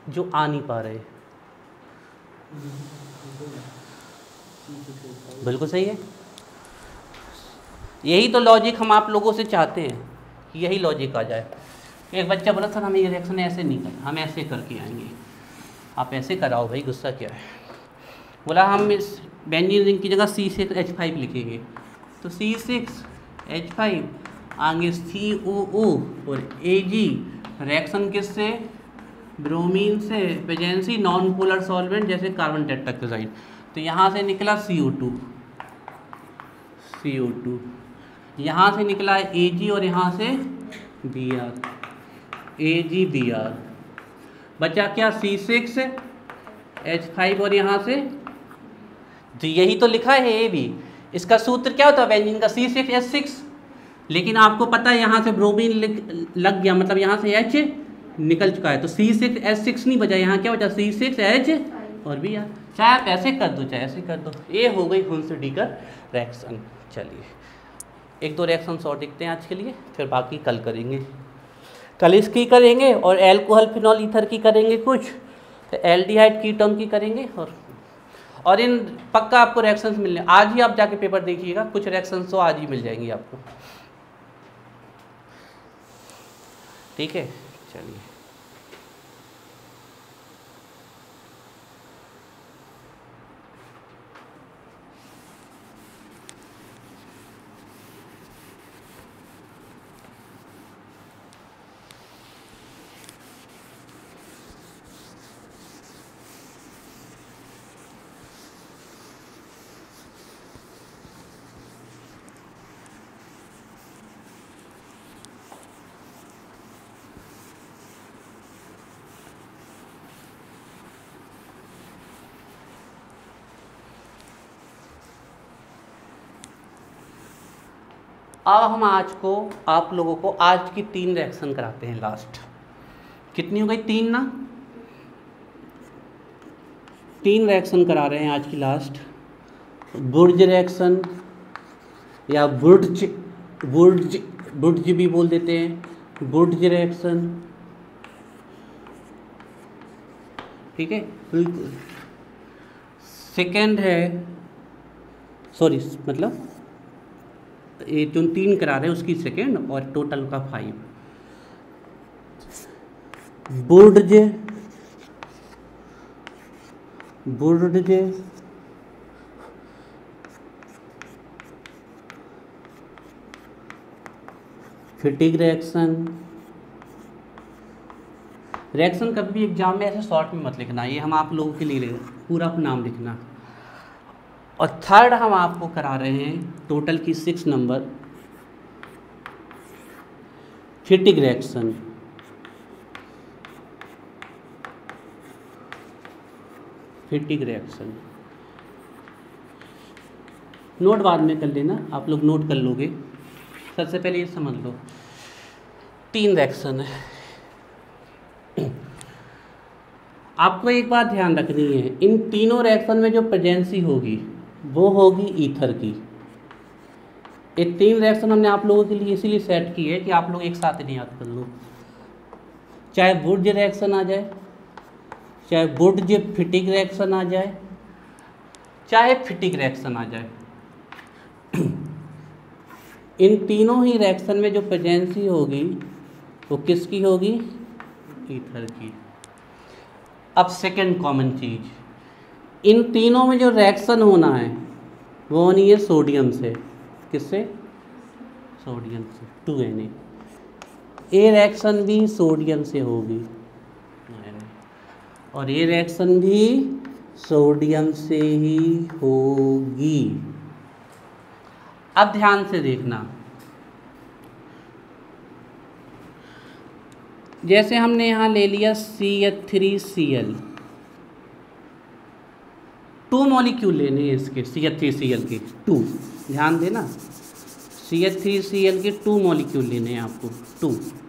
जो आ नहीं पा रहे। बिल्कुल सही है, यही तो लॉजिक हम आप लोगों से चाहते हैं कि यही लॉजिक आ जाए। एक बच्चा बोला सर हमें ये रिएक्शन ऐसे नहीं करना, हम ऐसे करके आएंगे। आप ऐसे कराओ भाई, गुस्सा क्या है। बोला हम इस बेंजीन रिंग की जगह C6H5 लिखेंगे, तो C6H5 आगे COO और Ag, रिएक्शन किससे, ब्रोमीन से, प्रेजेंसी नॉन पोलर सॉल्वेंट जैसे कार्बन टेट्राक्लोराइड, तो यहाँ से निकला CO2, यहाँ से निकला Ag और यहाँ से Br, AgBr, बचा क्या C6H5 और यहाँ से, तो यही तो लिखा है ये भी। इसका सूत्र क्या होता है बेंजीन का, C6H6, लेकिन आपको पता है यहाँ से ब्रोमीन लग गया, मतलब यहाँ से H निकल चुका है, तो C6H6 नहीं बचा, यहाँ क्या बचा C6H और Br। चाहे आप ऐसे कर दो चाहे ऐसे कर दो, ये हो गई हुंस डी का रिएक्शन। चलिए एक दो रिएक्शन और देखते हैं आज के लिए, फिर बाकी कल करेंगे। कल इसकी करेंगे और एल्कोहल फिनॉल ईथर की करेंगे कुछ, तो एल्डिहाइड कीटोन की करेंगे, और इन पक्का आपको रिएक्शंस मिलने, आज ही आप जाके पेपर देखिएगा, कुछ रिएक्शंस तो आज ही मिल जाएंगी आपको। ठीक है, चलिए। अब हम आज को आप लोगों को आज की 3 रिएक्शन कराते हैं लास्ट। कितनी हो गई, 3 ना, 3 रिएक्शन करा रहे हैं आज की लास्ट। बुर्ज रिएक्शन या बुर्ज भी बोल देते हैं, बुर्ज रिएक्शन। ठीक है, सेकेंड है, सॉरी मतलब ये जो 3 करा रहे हैं उसकी सेकेंड, और टोटल का 5। बुर्ज फिटिग रिएक्शन कभी भी एग्जाम में ऐसे शॉर्ट में मत लिखना, ये हम आप लोगों के लिए पूरा नाम लिखना। और थर्ड हम आपको करा रहे हैं टोटल की 6 नंबर, फिटिग रिएक्शन। नोट बाद में कर लेना, आप लोग नोट कर लोगे। सबसे पहले ये समझ लो 3 रिएक्शन है। आपको एक बात ध्यान रखनी है, इन तीनों रिएक्शन में जो प्रेजेंसी होगी वो होगी ईथर की। ये 3 रिएक्शन हमने आप लोगों के लिए इसीलिए सेट की है कि आप लोग एक साथ नहीं याद कर लो। चाहे बुर्ज रिएक्शन आ जाए, चाहे बुर्ज फिटिग रिएक्शन आ जाए, चाहे फिटिग रिएक्शन आ जाए, इन तीनों ही रिएक्शन में जो प्रेजेंसी होगी वो किसकी होगी, ईथर की। अब सेकेंड कॉमन चीज, इन तीनों में जो रिएक्शन होना है वो होनी है सोडियम से। किससे, सोडियम से, 2Na। ये रिएक्शन भी सोडियम से होगी और ये रिएक्शन भी सोडियम से ही होगी। अब ध्यान से देखना, जैसे हमने यहाँ ले लिया CH3Cl, 2 मॉलिक्यूल लेने हैं इसके CH3Cl के 2, ध्यान देना, CH3Cl के 2 मॉलिक्यूल लेने हैं आपको, 2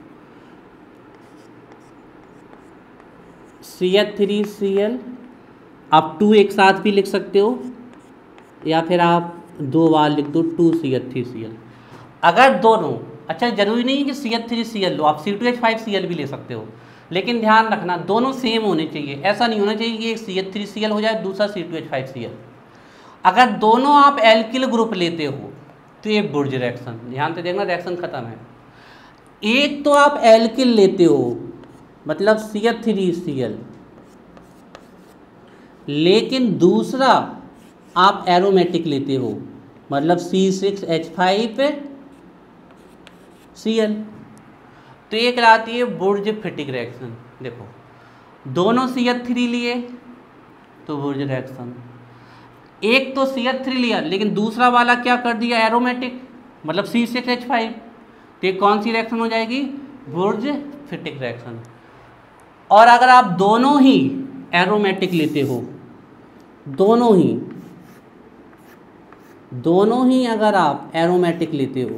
CH3Cl। आप 2 एक साथ भी लिख सकते हो या फिर आप 2 बार लिख दो 2CH3Cl। अगर दोनों, अच्छा जरूरी नहीं है कि CH3Cl लो, आप C2H5Cl भी ले सकते हो, लेकिन ध्यान रखना दोनों सेम होने चाहिए, ऐसा नहीं होना चाहिए कि एक CH3Cl हो जाए दूसरा C2H5Cl। अगर दोनों आप एल्किल ग्रुप लेते हो तो ये बुर्ज रिएक्शन, ध्यान से देखना रिएक्शन खत्म है। एक तो आप एल्किल लेते हो मतलब CH3Cl, लेकिन दूसरा आप एरोमेटिक लेते हो मतलब C6H5Cl, तो ये कहलाती है बुर्ज फिटिक रिएक्शन। देखो दोनों CH3 लिए तो बुर्ज रिएक्शन, एक तो CH3 लिया लेकिन दूसरा वाला क्या कर दिया एरोमेटिक मतलब C6H5, तो ये कौन सी रिएक्शन हो जाएगी? बुर्ज फिटिक रिएक्शन। और अगर आप दोनों ही एरोमेटिक लेते हो, दोनों ही अगर आप एरोमेटिक लेते हो,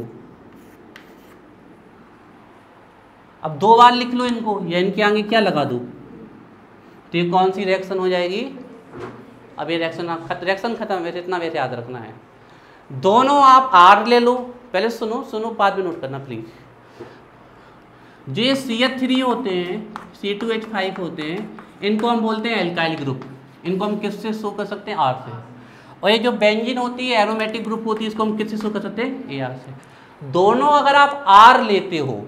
अब दो बार लिख लो इनको या इनके आगे क्या लगा दो, तो ये कौन सी रिएक्शन हो जाएगी? अब ये रिएक्शन खत्म, वैसे इतना वैसे याद रखना है। दोनों आप R ले लो, पहले सुनो बाद में नोट करना प्लीज। जो CH3 होते हैं, C2H5 होते हैं, इनको हम बोलते हैं एल्काइल ग्रुप। इनको हम किससे शो कर सकते हैं? R से। और ये जो बेंजीन होती है एरोमेटिक ग्रुप होती है, इसको हम किससे शो कर सकते हैं? AR से। दोनों अगर आप R लेते हो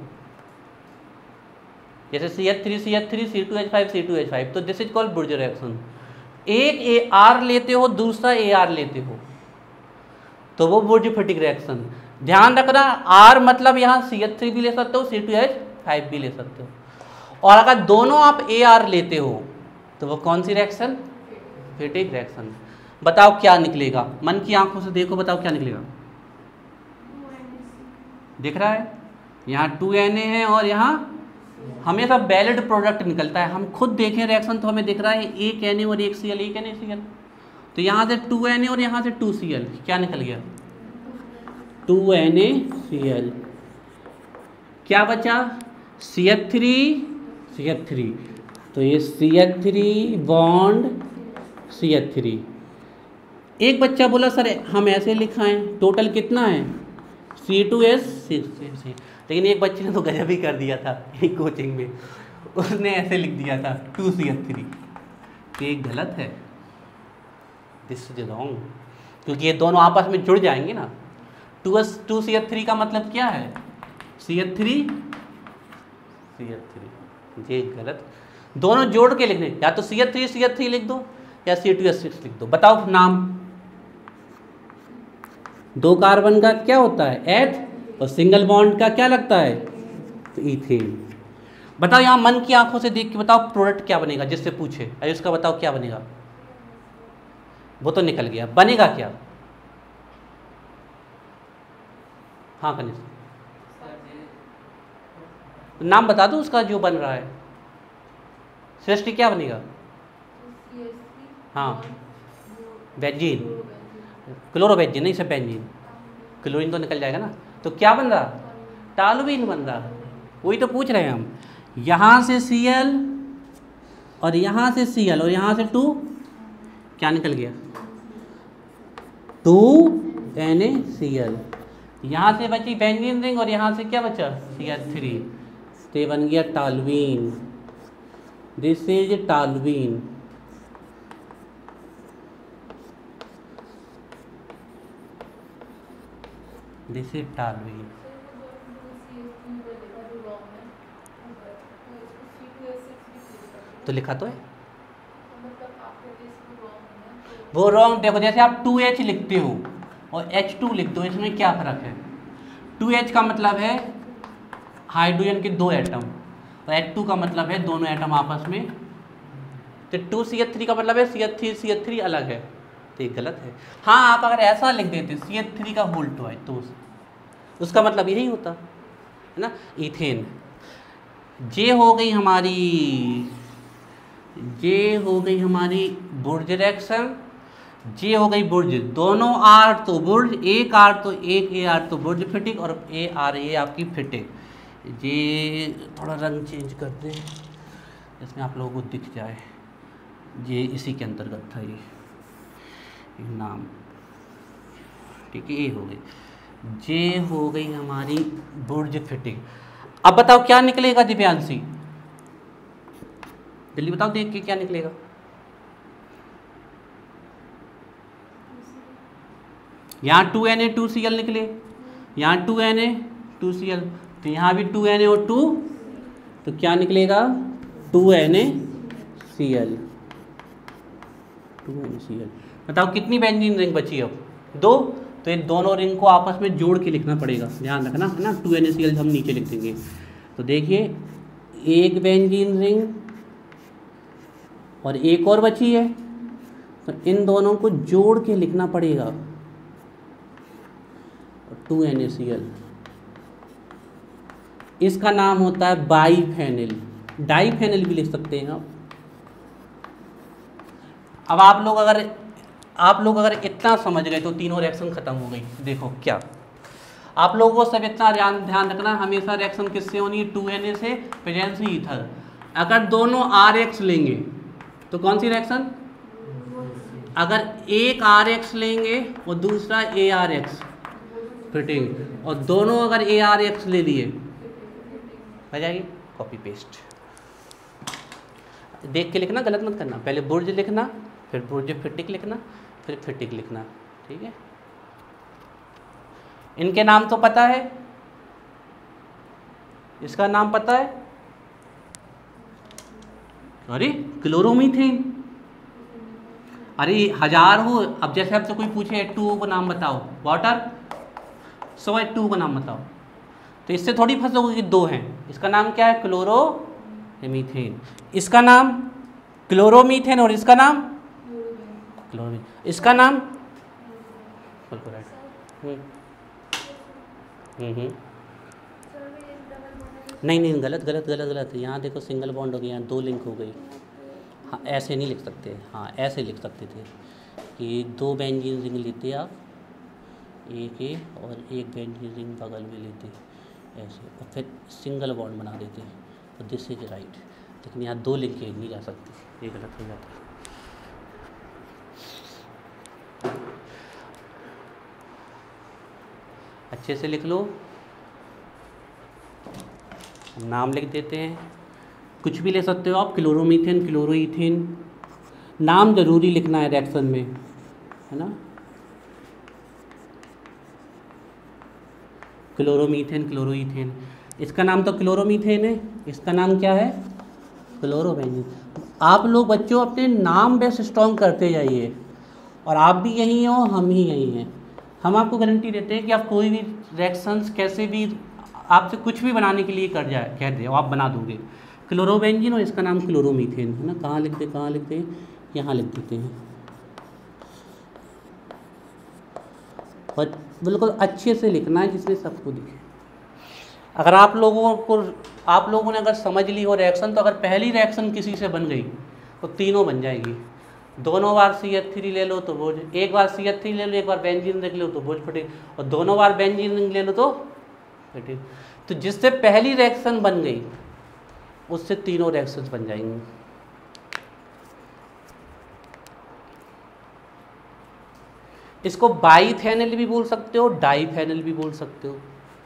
जैसे CH3 C2H5 C2H5, तो दिस इज कॉल्ड बुर्ज रिएक्शन। एक AR लेते हो दूसरा AR लेते हो तो वो बुर्ज फिटिक रिएक्शन। ध्यान रखना R मतलब यहाँ CH3 भी ले सकते हो C2H5 भी ले सकते हो, और अगर दोनों आप AR लेते हो तो वो कौन सी रिएक्शन? फिटिक रिएक्शन। बताओ क्या निकलेगा? मन की आंखों से देखो, बताओ क्या निकलेगा? दिख रहा है यहाँ 2Na है और यहाँ हमेशा वैलिड प्रोडक्ट निकलता है। हम खुद देखें रिएक्शन तो हमें दिख रहा है एक Na और एक Cl, एक NaCl, तो यहाँ से 2Na और यहाँ से 2Cl, क्या निकल गया? 2NaCl। क्या बचा? CH3, तो ये CH3 बॉन्ड CH3। एक बच्चा बोला सर हम ऐसे लिखाएं, टोटल कितना है? C2H6, लेकिन एक बच्चे ने तो गजब ही कर दिया था एक कोचिंग में, उसने ऐसे लिख दिया था 2CH3, तो ये गलत है, दिस इज रॉन्ग, क्योंकि ये दोनों आपस में जुड़ जाएंगे ना। 2CH3 का मतलब क्या है? CH3, ये गलत, दोनों जोड़ के लिखने, या तो CH3 लिख दो या C2H6 लिख दो। बताओ नाम, दो कार्बन का क्या होता है? H, और सिंगल बॉन्ड का क्या लगता है? तो इथेन। बताओ यहाँ मन की आंखों से देख के बताओ प्रोडक्ट क्या बनेगा, जिससे पूछे अरे उसका बताओ क्या बनेगा? वो तो निकल गया, बनेगा क्या? हाँ कनिष्ठ, नाम बता दो उसका जो बन रहा है। सृष्टि क्या बनेगा? हाँ बेंजीन, क्लोरोबेंजीन नहीं, सब बेंजीन, क्लोरीन तो निकल जाएगा ना, तो क्या बन रहा? टॉल्यूइन बन रहा। वही तो पूछ रहे हैं हम। यहाँ से Cl और यहाँ से Cl और यहाँ से 2, क्या निकल गया? 2NaCl। यहाँ से बची बेंजीन रिंग और यहाँ से क्या बचा? CH3, तो ये बन गया toluene. This is toluene. This is toluene. तो लिखा तो है वो रॉन्ग। देखो जैसे आप 2H लिखते हो और H2 लिख दो, इसमें क्या फर्क है? 2H का मतलब है हाइड्रोजन के दो एटम, तो H2 का मतलब है दोनों एटम आपस में, तो 2CH3 का मतलब है CH3 अलग है, तो ये गलत है। हाँ आप अगर ऐसा लिख देते CH3 का होल टू है तो उसका मतलब यही होता है ना, इथेन। ये हो गई हमारी बुर्ज रिएक्शन, ये हो गई बुर्ज। दोनों आर तो बुर्ज, एक आर तो एक AR तो बुर्ज फिटिक, और AR ये आपकी फिटिक। ये थोड़ा रंग चेंज कर दें इसमें आप लोगों को दिख जाए, ये इसी के अंतर्गत था ये नाम, ठीक है। ये हो गई, ये हो गई हमारी बुर्ज फिटिंग। अब बताओ क्या निकलेगा दिव्यांशी? जल्दी बताओ देख के क्या निकलेगा। यहाँ 2Na2Cl निकले, यहाँ 2Na2Cl, तो यहाँ भी 2NaO2, तो क्या निकलेगा 2NaCl। बताओ कितनी बेंजीन रिंग बची अब? 2। तो ये दोनों रिंग को आपस में जोड़ के लिखना पड़ेगा, ध्यान रखना है ना। 2NaCl हम नीचे लिख देंगे। तो देखिए एक बेंजीन रिंग और एक और बची है, तो इन दोनों को जोड़ के लिखना पड़ेगा 2NaCl। इसका नाम होता है बाईफेनिल, डाईफेनिल भी लिख सकते हैं आप। अब आप लोग अगर इतना समझ गए तो तीनों रिएक्शन खत्म हो गई। देखो क्या, आप लोगों को सब इतना ध्यान रखना, हमेशा रिएक्शन किससे होनी है? 2Na से प्रेजेंस ईथर। अगर दोनों RX लेंगे तो कौन सी रिएक्शन? अगर एक RX लेंगे और दूसरा ARX फिटिंग, और दोनों अगर ARX ले लिए हो जाएगी कॉपी पेस्ट। देख के लिखना, गलत मत करना। पहले बुर्ज लिखना, फिर बुर्ज फिटिक लिखना, फिर फिटिक लिखना, ठीक है। इनके नाम तो पता है, इसका नाम पता है, अरे क्लोरोमीथेन। अरे हजार हो, अब जैसे आपसे कोई पूछे H2O का नाम बताओ, वाटर, सो H2O का नाम बताओ, तो इससे थोड़ी फंसोगे कि 2 हैं। इसका नाम क्या है? क्लोरोमीथेन। इसका नाम क्लोरोमीथेन और इसका नाम क्लोरोमीथेन, इसका नाम नहीं गलत। यहाँ देखो सिंगल बॉन्ड हो गया, यहाँ 2 लिंक हो गई। हाँ ऐसे नहीं लिख सकते, हाँ ऐसे लिख सकते थे कि 2 बेंजीन रिंग लेते आप, एक ए और एक बेंजीन रिंग बगल में लेते ऐसे, और फिर सिंगल बॉन्ड बना देते, तो दिस इज राइट। लेकिन यहाँ 2 लिंक नहीं जा सकती, ये गलत हो जाता है। अच्छे से लिख लो, हम नाम लिख देते हैं। कुछ भी ले सकते हो आप, क्लोरोमीथेन, क्लोरोईथेन, नाम जरूरी लिखना है रिएक्शन में, है ना। क्लोरोमीथेन, क्लोरोईथेन, इसका नाम तो क्लोरोमीथेन है, इसका नाम क्या है? क्लोरोबेंजीन। आप लोग बच्चों अपने नाम बेस स्ट्रॉन्ग करते जाइए, और आप भी यहीं हो, हम ही यहीं हैं। हम आपको गारंटी देते हैं कि आप कोई भी रिएक्शंस कैसे भी आपसे कुछ भी बनाने के लिए कह दे, आप बना दोगे। क्लोरोबेंजीन और इसका नाम क्लोरोमीथेन, है ना। कहाँ लिख दे? यहाँ लिख देते हैं, और बिल्कुल अच्छे से लिखना है जिसमें सबको दिखे। अगर आप लोगों ने अगर समझ ली हो रिएक्शन, तो अगर पहली रिएक्शन किसी से बन गई तो तीनों बन जाएगी। दोनों बार CH3 ले लो तो बोझ, एक बार CH3 ले लो, एक बार बेंजीन रिंग ले लो तो बोझ फटे, और दोनों बार बेंजीन रिंग ले लो तो फटे। तो जिससे पहली रिएक्शन बन गई उससे तीनों रिएक्शंस बन जाएंगी। इसको बाईफेनिल भी बोल सकते हो, डाईफेनिल भी बोल सकते हो।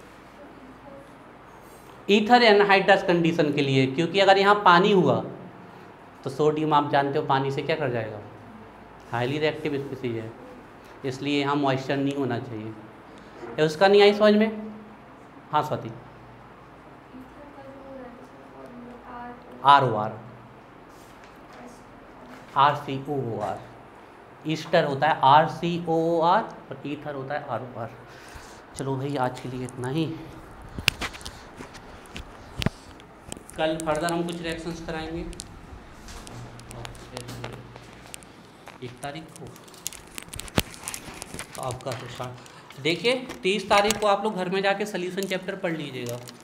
ईथर एनहाइड्रस कंडीशन के लिए, क्योंकि अगर यहाँ पानी हुआ तो सोडियम आप जानते हो पानी से क्या कर जाएगा? हाईली रिएक्टिव स्पीसीज है, इसलिए यहाँ मॉइस्चर नहीं होना चाहिए। उसका नहीं आई समझ में? हाँ स्वाति। ROR, RCOOR। ईस्टर होता है RCOOR और ईथर होता है ROR। चलो भाई आज के लिए इतना ही, कल फर्दर हम कुछ रिएक्शंस कराएंगे। 1 तारीख को आपका देखिए 30 तारीख को आप लोग घर में जाके सॉल्यूशन चैप्टर पढ़ लीजिएगा।